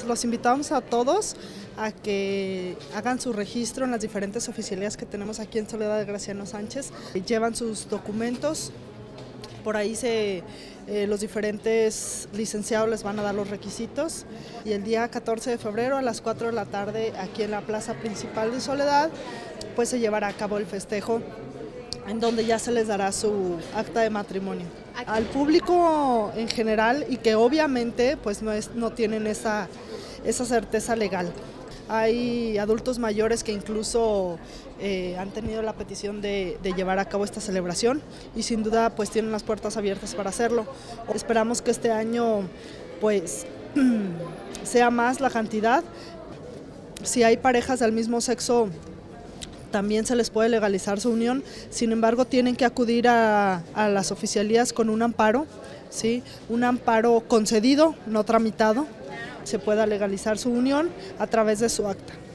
pues los invitamos a todos a que hagan su registro en las diferentes oficialías que tenemos aquí en Soledad de Graciano Sánchez. Llevan sus documentos, por ahí los diferentes licenciados les van a dar los requisitos y el día 14 de febrero a las 4 de la tarde aquí en la plaza principal de Soledad pues se llevará a cabo el festejo en donde ya se les dará su acta de matrimonio. Al público en general y que obviamente pues no tienen esa certeza legal. Hay adultos mayores que incluso han tenido la petición de llevar a cabo esta celebración y sin duda pues tienen las puertas abiertas para hacerlo. Esperamos que este año pues sea más la cantidad. Si hay parejas del mismo sexo también se les puede legalizar su unión, sin embargo tienen que acudir a las oficialías con un amparo, ¿sí? Un amparo concedido, no tramitado, se pueda legalizar su unión a través de su acta.